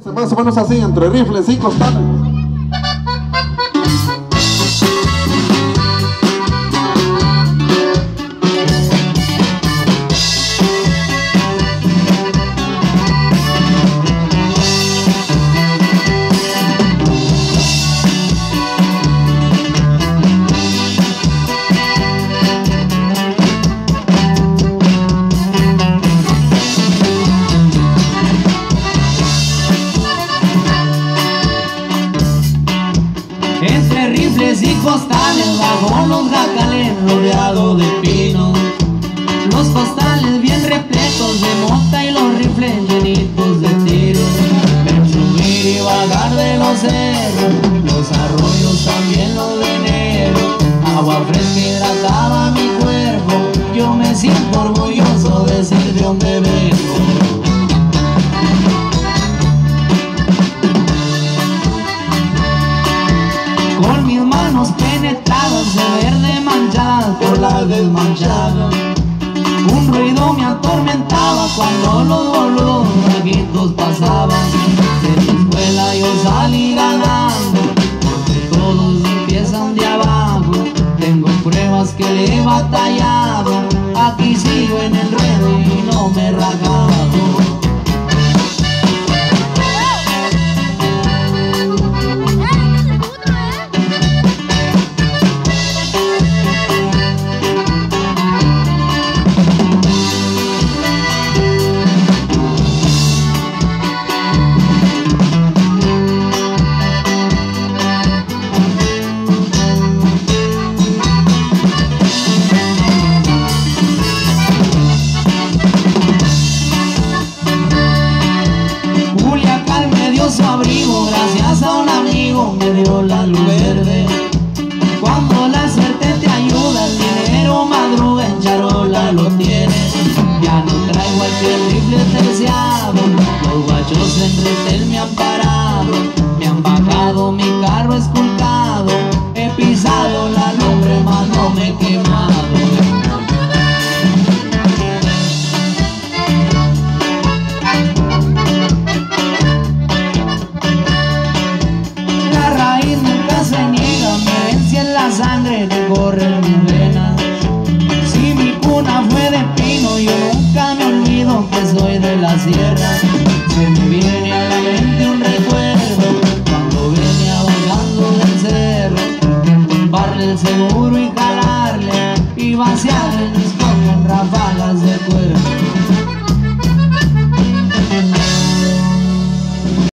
Más o menos así, entre rifles y costales. Entre rifles y costales, bajo los jacales rodeado de pinos, los costales bien repletos de mota y los rifles llenitos de tiros. Ver subir y bajar de los cerros, los arroyos también los de enero. Agua fresca hidrataba mi cuerpo, yo me siento orgulloso de ser de donde vengo. Con mis manos penetradas de verde manchadas por la desmanchada, un ruido me atormentaba cuando los boludos braguitos pasaban. De la escuela yo salí ganando, porque todos empiezan de abajo. Tengo pruebas que le he batallado, aquí sigo en el ruedo y no me he rajado. Su abrigo, gracias a un amigo me dio la luz verde. Cuando la suerte te ayuda, el dinero madruga, en charola lo tienes. Ya no traigo aquel rifle terciado, los guachos en retel me han parado, me han bajado mi carro esculpido.